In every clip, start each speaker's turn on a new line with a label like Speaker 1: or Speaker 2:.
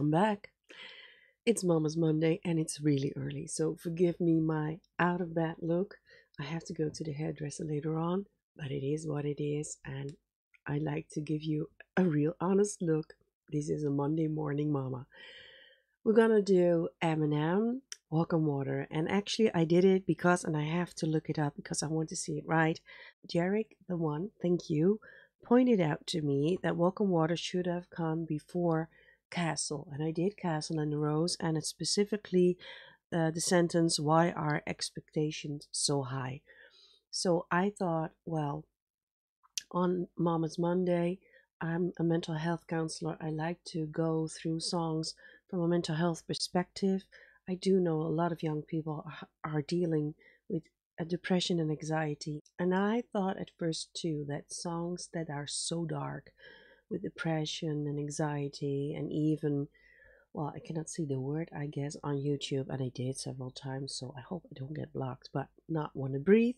Speaker 1: I'm back. It's Mama's Monday and it's really early, so forgive me my out of bed look. I have to go to the hairdresser later on, but it is what it is, and I like to give you a real honest look. This is a Monday morning mama. We're gonna do Eminem, Walk on Water, and actually I did it because, and I have to look it up because I want to see it right. Jarek, the one, thank you, pointed out to me that Walk on Water should have come before Castle, and I did Castle and the Rose, and it's specifically the sentence, "Why are expectations so high?" So I thought, well, on Mama's Monday, I'm a mental health counselor. I like to go through songs from a mental health perspective. I do know a lot of young people are dealing with a depression and anxiety. And I thought at first too that songs that are so dark with depression and anxiety and even, well, I cannot see the word, I guess, on YouTube, and I did several times, so I hope I don't get blocked, but not want to breathe.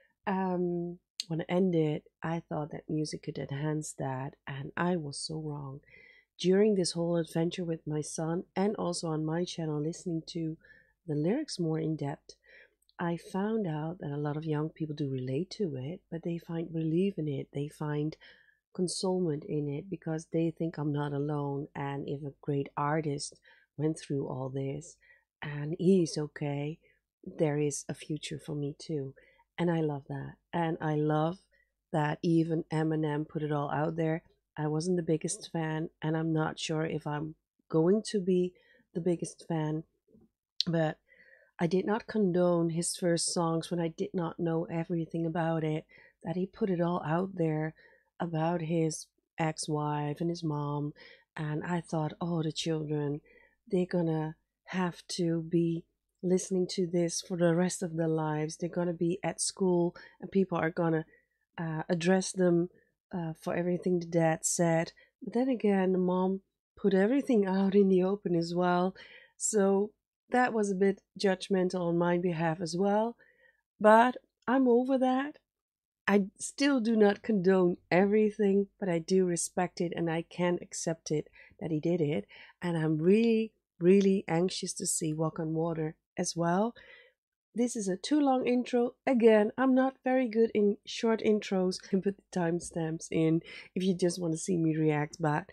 Speaker 1: Um, when I ended, I thought that music could enhance that, and I was so wrong. During this whole adventure with my son, and also on my channel, listening to the lyrics more in depth, I found out that a lot of young people do relate to it, but they find relief in it. They find consolement in it because they think I'm not alone. And if a great artist went through all this and he's okay, there is a future for me too. And I love that. And I love that even Eminem put it all out there. I wasn't the biggest fan, and I'm not sure if I'm going to be the biggest fan, but I did not condone his first songs when I did not know everything about it, that he put it all out there about his ex-wife and his mom. And I thought, oh, the children, they're gonna have to be listening to this for the rest of their lives. They're gonna be at school and people are gonna address them for everything the dad said. But then again, the mom put everything out in the open as well. So that was a bit judgmental on my behalf as well. But I'm over that. I still do not condone everything, but I do respect it and I can accept it that he did it. And I'm really, really anxious to see Walk on Water as well. This is a too long intro. Again, I'm not very good in short intros. You can put the timestamps in if you just want to see me react. But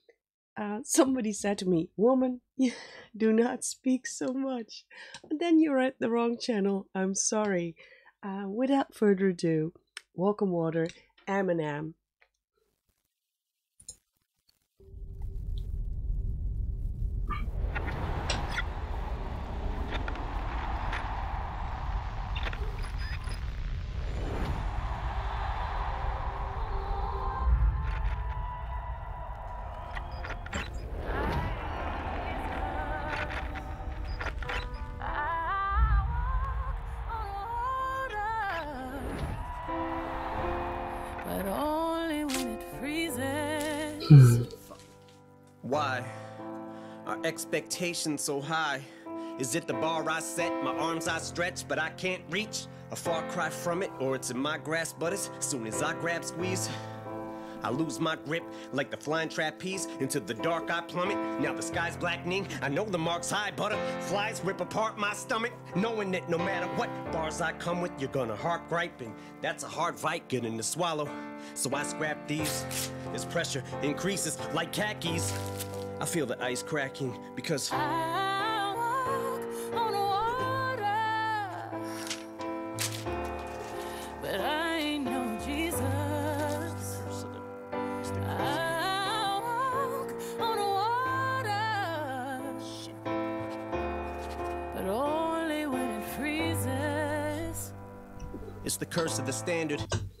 Speaker 1: somebody said to me, "Woman, you do not speak so much." And then you're at the wrong channel. I'm sorry. Without further ado, Walk on Water, Eminem.
Speaker 2: But only when it freezes.
Speaker 3: Why are expectations so high? Is it the bar I set, my arms I stretch, but I can't reach? A far cry from it, or it's in my grasp, but as soon as I grab squeeze, I lose my grip like the flying trapeze. Into the dark I plummet, now the sky's blackening. I know the mark's high, butterflies rip apart my stomach, knowing that no matter what bars I come with, you're gonna heart griping. That's a hard fight getting to swallow, so I scrap these. As pressure increases like khakis, I feel the ice cracking because
Speaker 2: I walk on water, but I ain't no Jesus. I walk on water, but only when it freezes.
Speaker 3: it's the curse of the standard.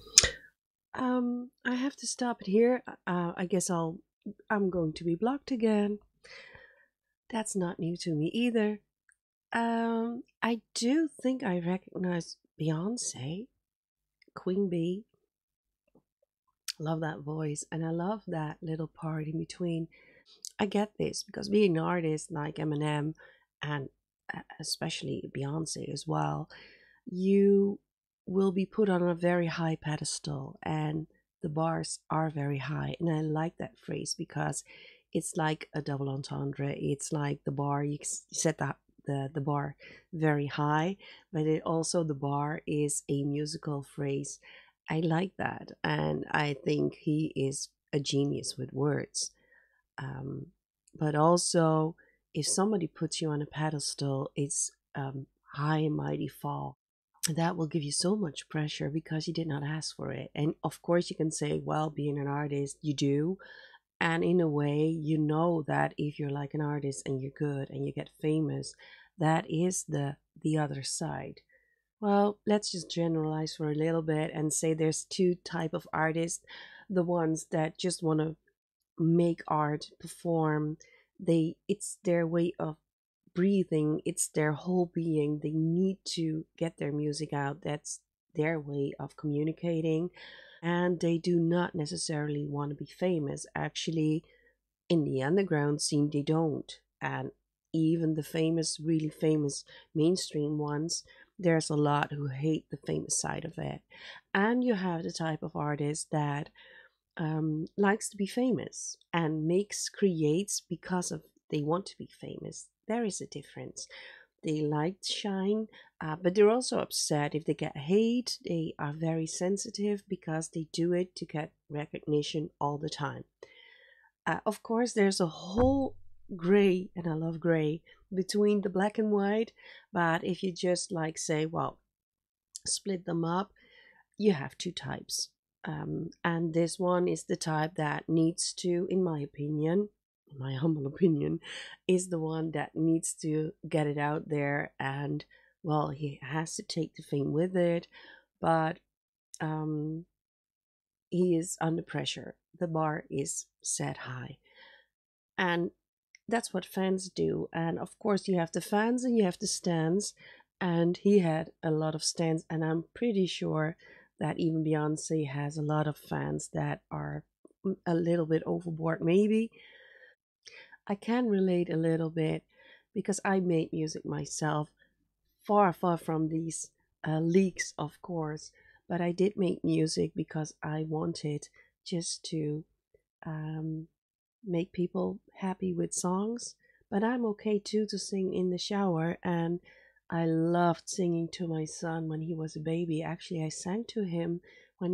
Speaker 1: I have to stop it here. I guess I'm going to be blocked again. That's not new to me either. I do think I recognize Beyoncé, Queen Bee. Love that voice, and I love that little part in between. I get this because being an artist like Eminem and especially Beyoncé as well, you will be put on a very high pedestal and the bars are very high. And I like that phrase because it's like a double entendre. It's like the bar, set the bar very high, but it also, the bar is a musical phrase. I like that, and I think he is a genius with words. um, but also, if somebody puts you on a pedestal, it's high and mighty fall. That will give you so much pressure because you did not ask for it. And of course, you can say, well, being an artist, you do. And in a way, you know that if you're like an artist and you're good and you get famous, that is the other side. Well, let's just generalize for a little bit and say there's two type of artists: the ones that just want to make art, perform. It's their way of breathing, it's their whole being. They need to get their music out. That's their way of communicating. And they do not necessarily want to be famous. Actually, in the underground scene, they don't. And even the famous, really famous mainstream ones, there's a lot who hate the famous side of it. And you have the type of artist that likes to be famous and creates because of they want to be famous. There is a difference. They like to shine, but they're also upset if they get hate. They are very sensitive because they do it to get recognition all the time. Of course, there's a whole gray, and I love gray, between the black and white. But if you just like say, well, split them up, you have two types. And this one is the type that needs to, in my opinion, in my humble opinion, is the one that needs to get it out there. And well, he has to take the fame with it, but um, he is under pressure. The bar is set high. And that's what fans do. And of course, you have the fans and you have the stands. And he had a lot of stands. And I'm pretty sure that even Beyonce has a lot of fans that are a little bit overboard, maybe. I can relate a little bit because I made music myself, far, far from these leaks, of course. But I did make music because I wanted just to um, make people happy with songs. But I'm okay too to sing in the shower. And I loved singing to my son when he was a baby. Actually, I sang to him when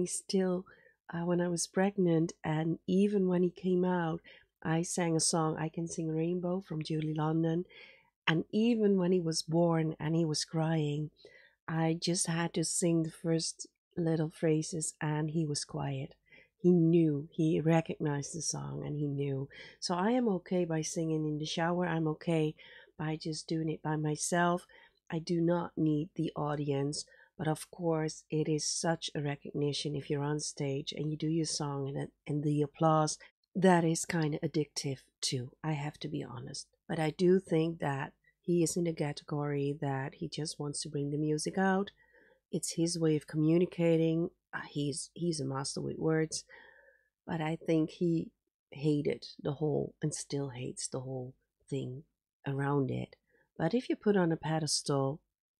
Speaker 1: when I was pregnant. And even when he came out, I sang a song, I Can Sing Rainbow from Julie London. And even when he was born and he was crying, I just had to sing the first little phrases and he was quiet. He knew, he recognized the song and he knew. So I am okay by singing in the shower. I'm okay by just doing it by myself. I do not need the audience. But of course, it is such a recognition if you're on stage and you do your song and the applause. That is kind of addictive too, I have to be honest. But I do think that he is in the category that he just wants to bring the music out. It's his way of communicating. He's a master with words, but I think he hated the whole and still hates the whole thing around it. But if you put on a pedestal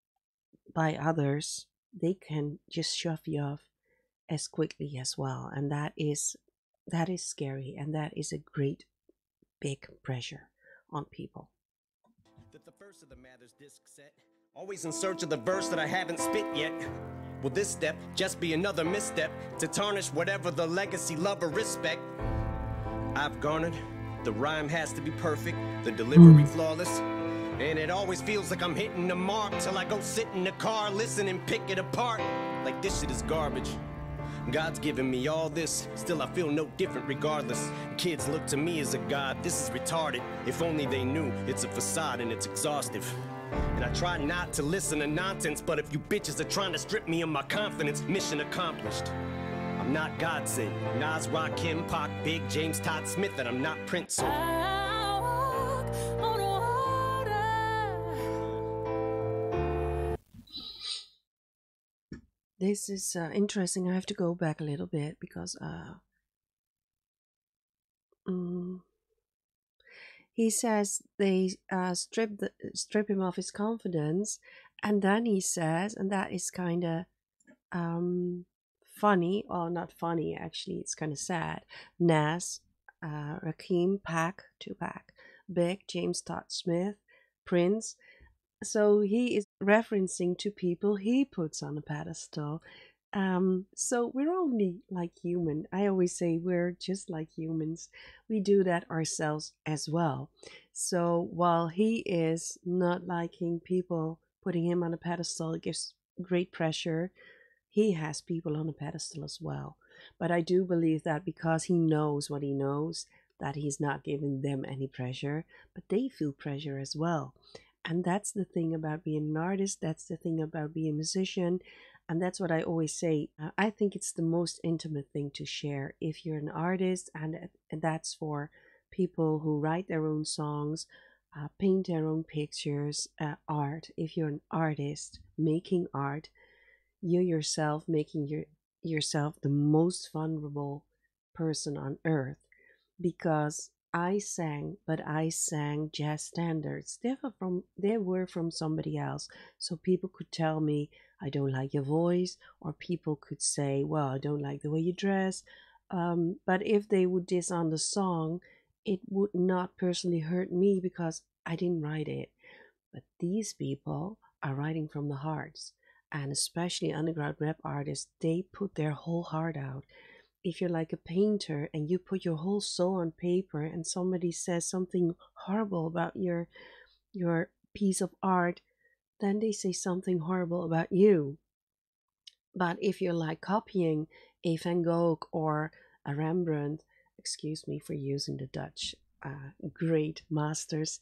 Speaker 1: by others, they can just shove you off as quickly as well, and that is scary, and that is a great big pressure on people.
Speaker 3: That the first of the Mathers disc set, always in search of the verse that I haven't spit yet. Will this step just be another misstep to tarnish whatever the legacy, love, or respect I've garnered? The rhyme has to be perfect, the delivery flawless, and it always feels like I'm hitting the mark till I go sit in the car, listen and pick it apart like this shit is garbage. God's given me all this, still I feel no different regardless. Kids look to me as a god, this is retarded. If only they knew, it's a facade and it's exhaustive. And I try not to listen to nonsense, but if you bitches are trying to strip me of my confidence, mission accomplished. I'm not God sent, Nas, Rakim, Pac, Big, James, Todd Smith, and I'm not Prince, so
Speaker 2: I walk on water.
Speaker 1: This is interesting. I have to go back a little bit because he says they strip him of his confidence, and then he says, and that is kind of funny, or not funny actually. It's kind of sad. Nas, Rakim, Pac, Tupac, Big, James Todd Smith, Prince. So he is referencing to people he puts on a pedestal. So we're only like human. I always say we're just like humans. We do that ourselves as well. So while he is not liking people putting him on a pedestal, it gives great pressure. He has people on a pedestal as well. But I do believe that because he knows what he knows, that he's not giving them any pressure, but they feel pressure as well. And that's the thing about being an artist. That's the thing about being a musician. And that's what I always say. I think it's the most intimate thing to share if you're an artist, and that's for people who write their own songs, paint their own pictures, art. If you're an artist making art, you yourself making yourself the most vulnerable person on earth, because I sang jazz standards. They were from somebody else. So people could tell me I don't like your voice, or people could say, well, I don't like the way you dress. But if they would diss on the song, it would not personally hurt me because I didn't write it. But these people are writing from the hearts, and especially underground rap artists, they put their whole heart out. If you're like a painter and you put your whole soul on paper and somebody says something horrible about your piece of art, then they say something horrible about you. But if you're like copying a Van Gogh or a Rembrandt, excuse me for using the Dutch great masters,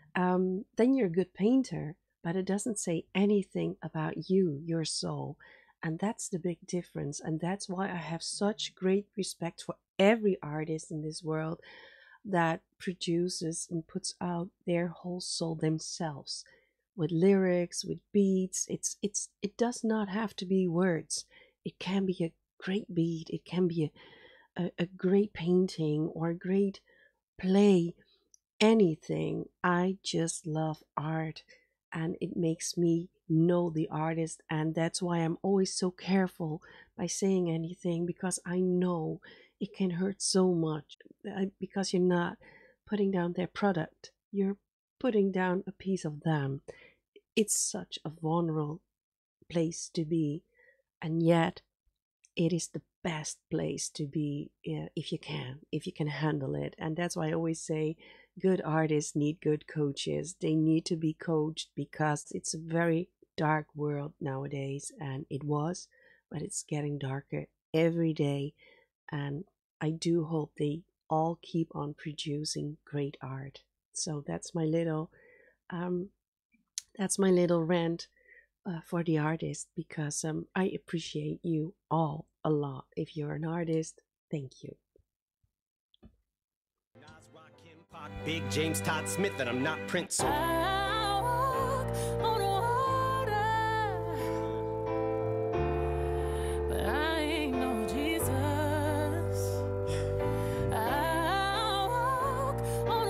Speaker 1: then you're a good painter, but it doesn't say anything about you, your soul. And that's the big difference. And that's why I have such great respect for every artist in this world that produces and puts out their whole soul themselves with lyrics, with beats. It does not have to be words. It can be a great beat. It can be a great painting or a great play, anything. I just love art, and it makes me know the artist, and that's why I'm always so careful by saying anything, because I know it can hurt so much, because you're not putting down their product, you're putting down a piece of them. It's such a vulnerable place to be, and yet it is the best place to be, if you can handle it. And that's why I always say good artists need good coaches. They need to be coached, because it's a very dark world nowadays, and it was, but it's getting darker every day. And I do hope they all keep on producing great art. So that's my little rant for the artist, because I appreciate you all a lot. If you're an artist, thank you.
Speaker 3: Big James Todd Smith, and I'm not Prince. So
Speaker 2: I walk on water, but I ain't no Jesus. I walk on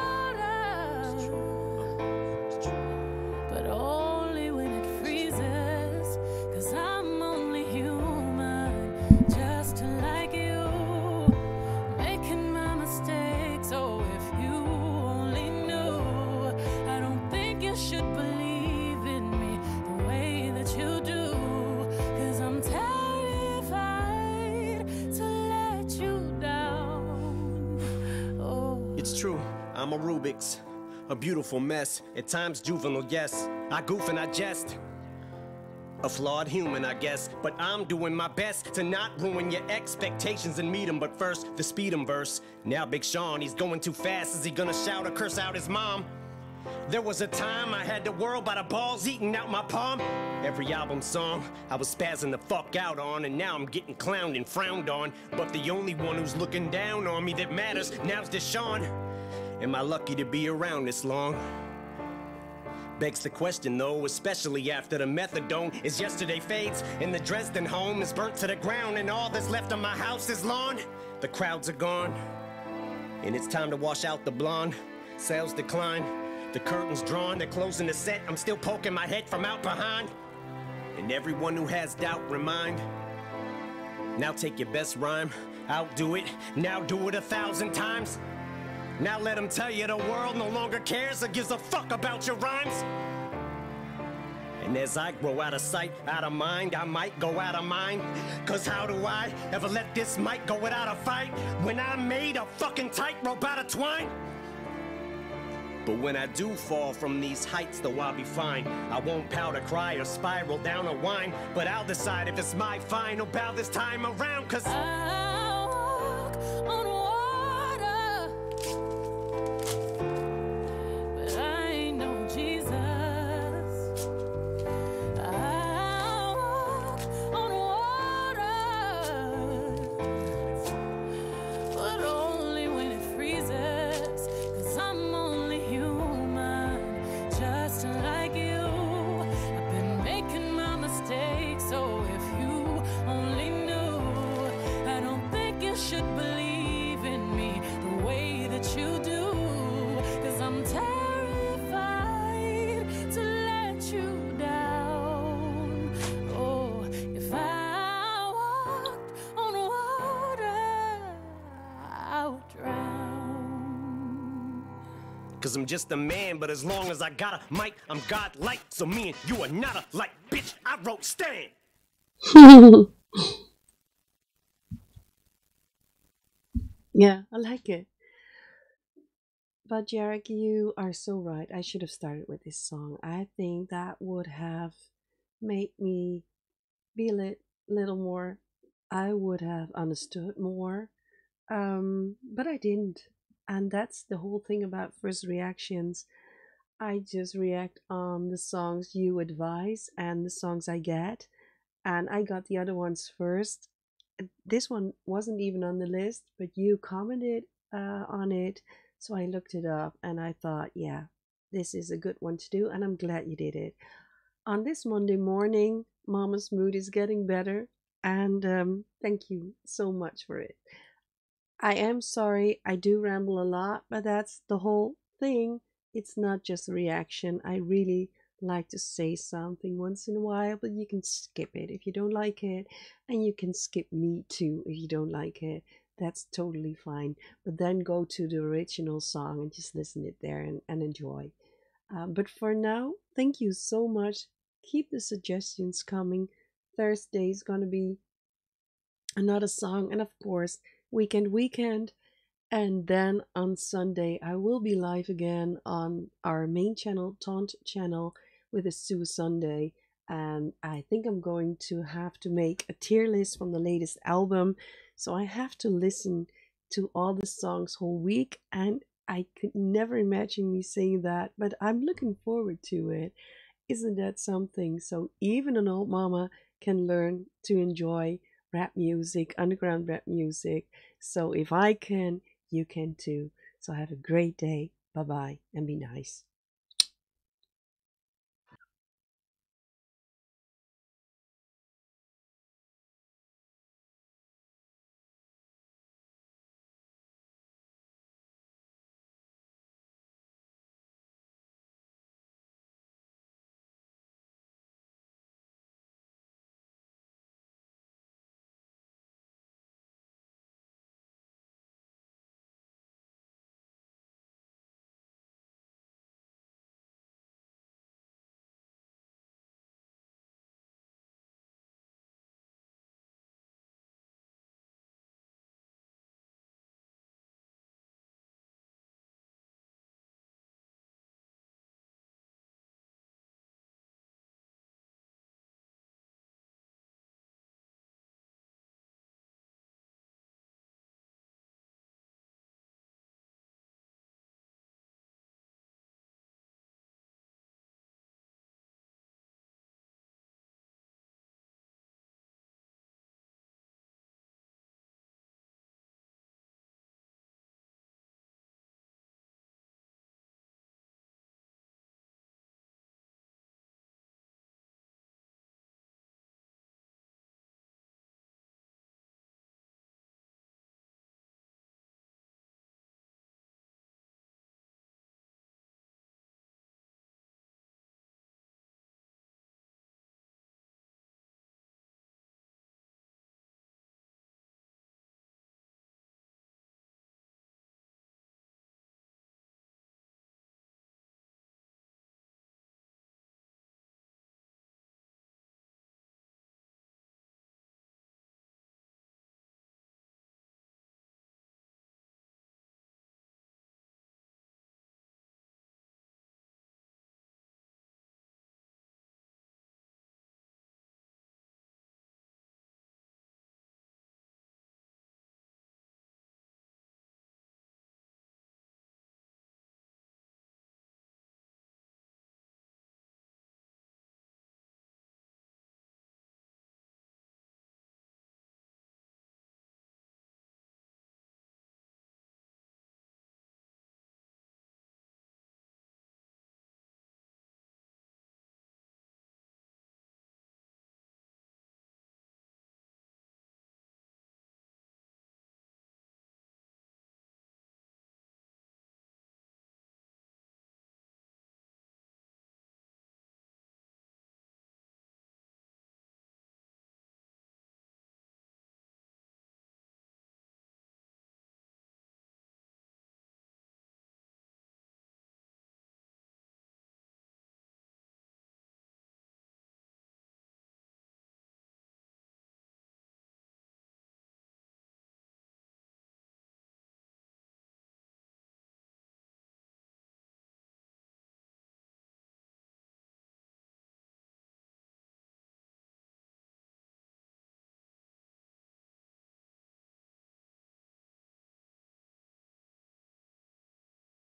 Speaker 2: water, but only when it freezes, 'cause I'm only human, just like you, making my mistakes. Oh, if you only knew, I don't think you should believe in me the way that you do, 'cause I'm terrified to let you down. Oh,
Speaker 3: it's true, I'm a Rubik's, a beautiful mess. At times juvenile, yes. I goof and I jest. A flawed human, I guess, but I'm doing my best to not ruin your expectations and meet 'em. But first, the speed 'em verse. Now Big Sean, he's going too fast. Is he gonna shout or curse out his mom? There was a time I had the world by the balls eating out my palm. Every album song I was spazzing the fuck out on, and now I'm getting clowned and frowned on. But the only one who's looking down on me that matters now's Deshaun. Am I lucky to be around this long? Begs the question though, especially after the methadone is yesterday fades and the Dresden home is burnt to the ground, and all that's left of my house is lawn. The crowds are gone, and it's time to wash out the blonde. Sales decline, the curtains drawn, they're closing the set. I'm still poking my head from out behind, and everyone who has doubt remind. Now take your best rhyme, Outdo it, now do it 1,000 times. Now let them tell you the world no longer cares or gives a fuck about your rhymes. And as I grow out of sight, out of mind, I might go out of mind. Cause how do I ever let this mic go without a fight when I made a fucking tightrope out of twine? But when I do fall from these heights, though I'll be fine. I won't powder cry or spiral down a whine, but I'll decide if it's my final bow this time around. Cause
Speaker 2: I walk on water, but I ain't no Jesus. I walk on water, but only when it freezes. Cause I'm only human, just like you. I've been making my mistakes, so if you only knew, I don't think you should believe in me the way that you do. Cause I'm terrified to let you down. Oh, if I walked on water, I would drown.
Speaker 3: Cause I'm just a man, but as long as I got a mic, I'm God-like. So me and you are not alike, bitch. I wrote Stan.
Speaker 1: Yeah, I like it. But Jarek, you are so right. I should have started with this song. I think that would have made me be a little more. I would have understood more. But I didn't. And that's the whole thing about first reactions. I just react on the songs you advise and the songs I get. And I got the other ones first. This one wasn't even on the list, but you commented on it. So I looked it up and I thought, yeah, this is a good one to do. And I'm glad you did it. On this Monday morning, Mama's mood is getting better. And thank you so much for it. I am sorry, I do ramble a lot, but that's the whole thing. It's not just a reaction. I really like to say something once in a while, but you can skip it if you don't like it, and you can skip me too if you don't like it. That's totally fine. But then go to the original song and just listen it there and enjoy. But for now, thank you so much. Keep the suggestions coming. Thursday is going to be another song, and of course, weekend. And then on Sunday, I will be live again on our main channel, TaunT channel, with a Sue Sunday. And I think I'm going to have to make a tier list from the latest album. So I have to listen to all the songs whole week. And I could never imagine me saying that, but I'm looking forward to it. Isn't that something? So even an old mama can learn to enjoy rap music, underground rap music. So if I can, you can too. So have a great day. Bye bye and be nice.